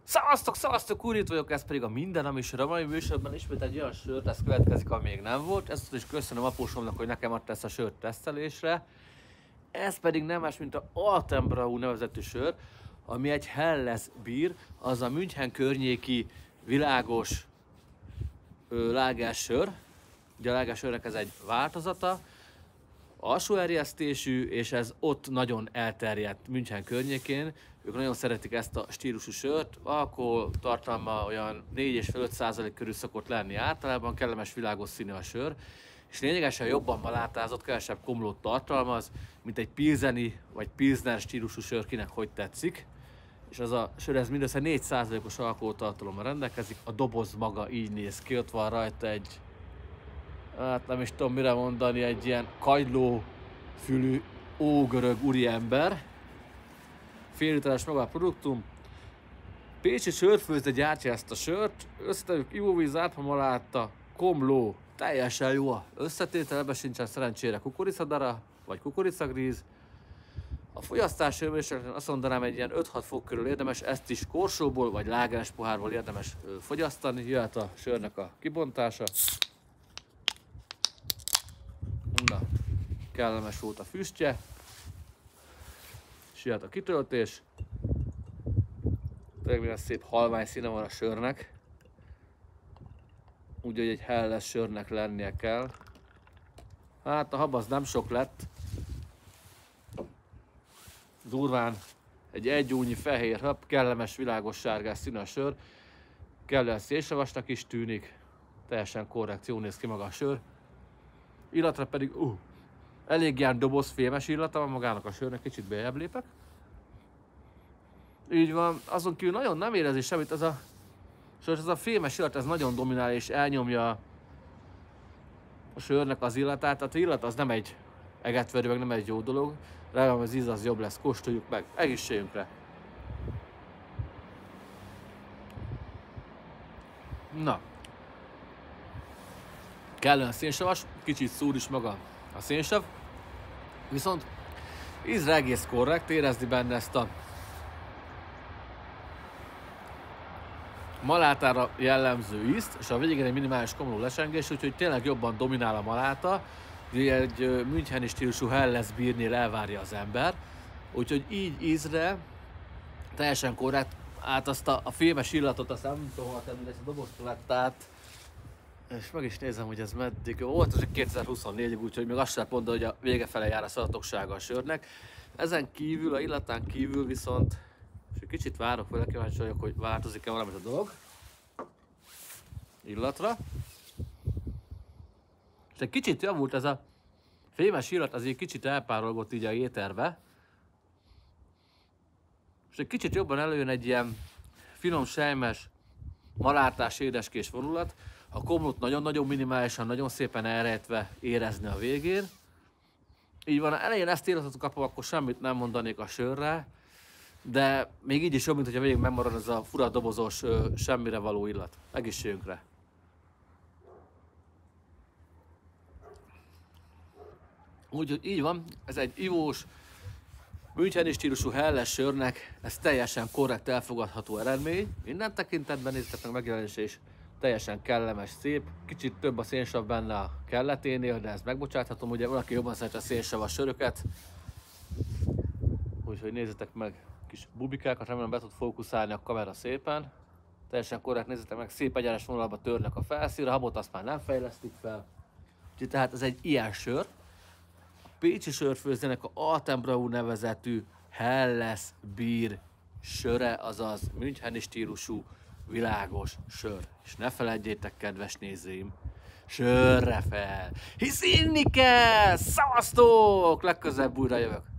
Szevasztok, Úr, itt vagyok, ez pedig a Minden Műsor. A mai műsorban ismét egy olyan sört, ez következik, ami még nem volt. Ezt is köszönöm apósomnak, hogy nekem adta ezt a sört tesztelésre. Ez pedig nem más, mint a Altenbrau nevezetű sör, ami egy Helles Bier, az a München környéki világos lágersör. Ugye a lágersörnek ez egy változata, alsó erjesztésű, és ez ott nagyon elterjedt München környékén. Ők nagyon szeretik ezt a stílusú sört, alkohol tartalma olyan 4,5-5% körül szokott lenni általában, kellemes világos színű a sör, és lényegesen jobban malátázott, kevesebb komlót tartalmaz, mint egy pilzeni vagy pilsner stílusú sör, kinek hogy tetszik. És az a sör ez mindössze 4%-os alkoholtartalommal rendelkezik, a doboz maga így néz ki, ott van rajta egy, hát nem is tudom mire mondani, egy ilyen kagylófülű ógörög úriember. Fél literes maga a produktum. Pécsi sörfőzde gyártja ezt a sört, összetevők ivóvíz, átmamaláta, komló, teljesen jó a összetétel, ebben sincsen szerencsére kukoricadara vagy kukoricagríz. A fogyasztás hőmérsékleten azt mondanám, egy ilyen 5-6 fok körül érdemes, ezt is korsóból vagy lágeres pohárból érdemes fogyasztani. Jöhet a sörnek a kibontása. Na, kellemes volt a füstje. És jöhet a kitöltés. Tényleg milyen szép halvány színe van a sörnek. Úgy, hogy egy Helles sörnek lennie kell. Hát a hab az nem sok lett. Durván egy egyúnyi fehér hab, kellemes világos sárgás színű a sör. Kellően szélsavasnak is tűnik. Teljesen korrekt, jól néz ki maga a sör. Illatra pedig elég ilyen dobozfémes illata van magának a sörnek, kicsit beljebb lépek. Így van, azon kívül nagyon nem érezi semmit, ez a fémes illat, ez nagyon dominál és elnyomja a sörnek az illatát. Tehát az illat az nem egy egetverő, meg nem egy jó dolog. Remélem az íz az jobb lesz, kóstoljuk meg, egészségünkre! Na, kellően szénsavas, kicsit szúr is maga a szénsav, viszont ízre egész korrekt, érezni benne ezt a malátára jellemző ízt, és a végén egy minimális komló lesengés, úgyhogy tényleg jobban dominál a maláta, ugye egy müncheni stílusú Helles Biernél elvárja az ember, úgyhogy így ízre teljesen korrekt. Hát azt a fémes illatot, azt nem tudom hol tenni, ezt a dobozt lett át, és meg is nézem, hogy ez meddig volt, ez 2024-ig, úgyhogy még azt sem mondta, hogy a vége fele jár a szavatossága a sörnek. Ezen kívül, a illatán kívül viszont, és egy kicsit várok vele, kíváncsi vagyok, hogy változik-e valamit a dolog illatra. És egy kicsit javult ez a fémes illat, az egy kicsit elpárolgott így a éterbe. És egy kicsit jobban előjön egy ilyen finom, sejmes, malátás, édeskés vonulat. A komlót nagyon-nagyon minimálisan, nagyon szépen elrejtve érezni a végén. Így van, ha elején ezt illatot kapom, akkor semmit nem mondanék a sörre, de még így is jobb, mint hogy a végén megmarad ez a fura dobozos, semmire való illat. Egészségünkre! Úgyhogy így van, ez egy ivós, müncheni stílusú Helles sörnek, ez teljesen korrekt, elfogadható eredmény. Minden tekintetben nézzetek meg, megjelenése is teljesen kellemes, szép. Kicsit több a szénsav benne a kelleténél, de ezt megbocsáthatom, ugye valaki jobban szeret a szénsavas söröket. Úgyhogy nézzetek meg kis bubikákat, remélem be tud fókuszálni a kamera szépen. Teljesen korrekt, nézzetek meg, szép egyenes vonalba törnek a felszínre, habot azt már nem fejlesztik fel. Úgyhogy tehát ez egy ilyen sör. Pécsi sörfőzdének a Altenbrau nevezetű Helles Bier söre, azaz müncheni stílusú világos sör. És ne feledjétek, kedves nézőim, sörre fel, hisz inni kell! Szevasztok! Legközelebb újra jövök.